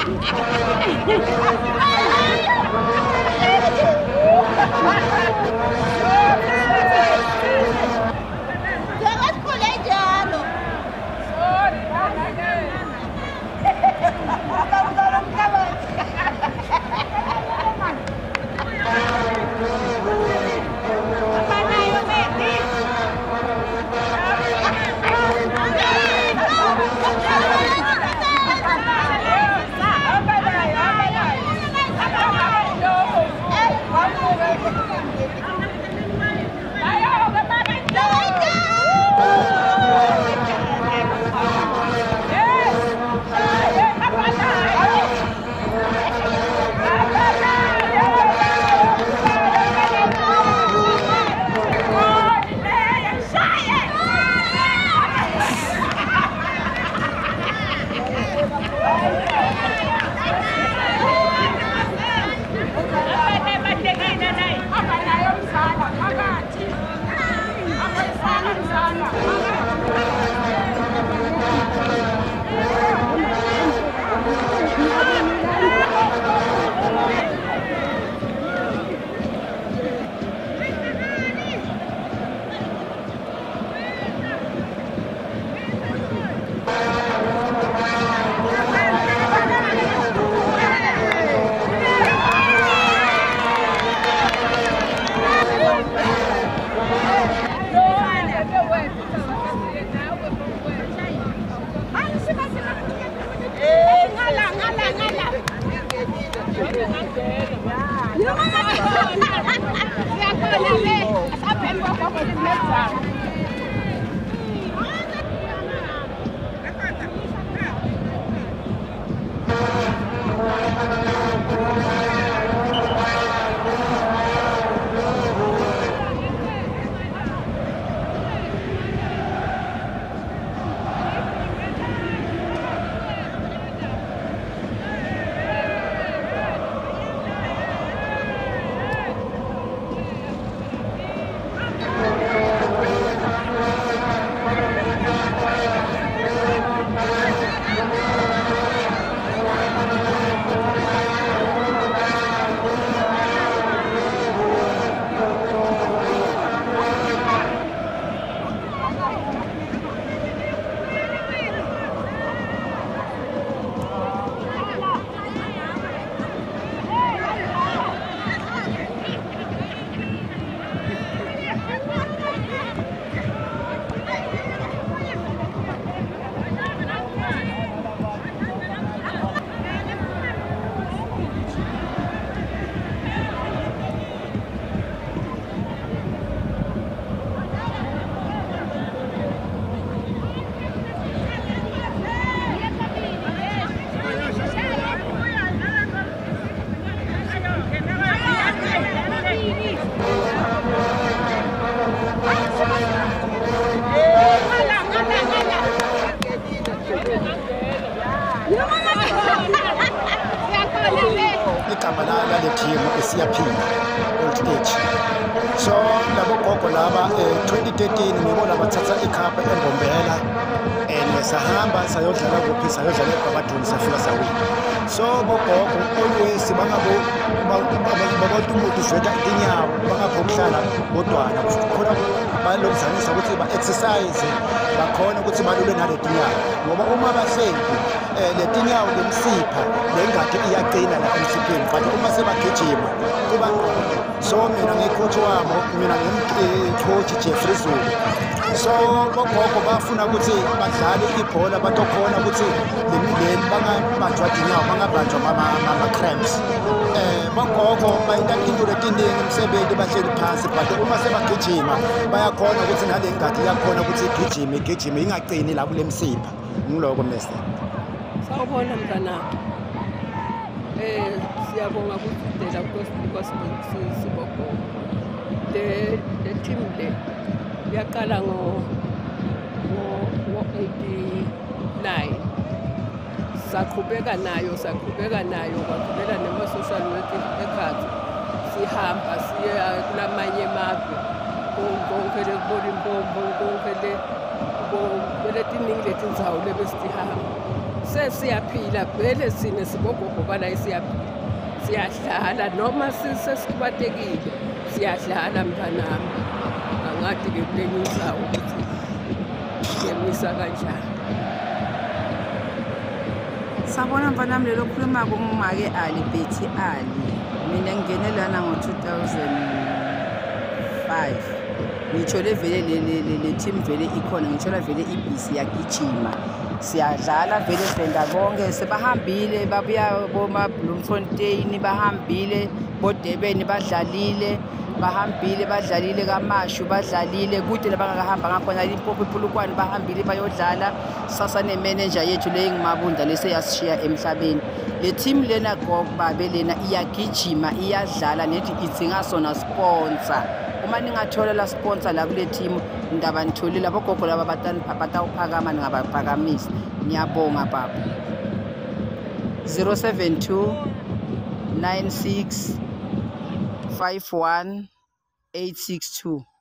igama lale team siyaphila old age. So labo gogo laba 2013 ngibona bathatha ikhapha eMbombela and sahamba sayodlala kuphi sayodlala eBabadoni safika sawina. So bogogo always bangabo babantu umuntu uveta inyawo bangaphokuhlala bodwana khona balomzanisa ukuthi ba exercise bakhona ukuthi balule nale tinyawo ngoba uma bahleli letinyawo lemsipha lengadi iyaqina la emsipheni but uma sebagijima kuba so mina ngecoach wabo mina ngemcoach Jeffrey Zulu. So bogogo bafuna ukuthi badlale ibhola batokhona ukuthi lemidleni bangabanjwa dinyawo bangabanjwa ama cramps. Bogogo bayinta into letiningi emsebenzi bahleli phansi but uma sebagijima bayakhona ukuthi nale ngadi yakhona ukuthi igijime ingaqini la kulemsipha ngiloko mese. Sawubona mntana. Siyabonga ukudela kwesiboko. The team le yaqala ngo 89. Saqhubeka nayo kwaqhubeka nema social work ekhaya. Sihamba siya kulamanye amazwe. Konke lekubona impombo konke le letiningi letindzawo lebesihamba. Sesiyaphila vele sine sibogogo bala siyaphila. Siyadlala noma sisesikhwatekile. Siyadlala mntanami. Angathi ke kulenyusa ukuthi yemisa kanjani. Sabona mfanami lelo khuluma kumake Ali Betty Ali. Mina ngingene lana ngo-2005. Ngithole vele le team vele ikhona, ngithola vele ibhisi yagijima. Siyadlala vele sibenda bonke, sebahambile babuya Bloemfontein, bahambile boDurban badlalile, bahambile badlalile kaMashu badlalile kude labangahamba ngakhona Limpopo iPhulukwane bahambile bayodlala. Sasa ne-manager yethu le ngimabunda leseyasishiya emhlabeni. Le team lena gobabe lena iyagijima iyadlala nethi idzinga sona sponsor. Uma ningathola la sponsor la kule team ndaba nitholile abogogo laba batawuphakama ningabaphakamisi. Ngiyabonga baba. 072 96 51 862.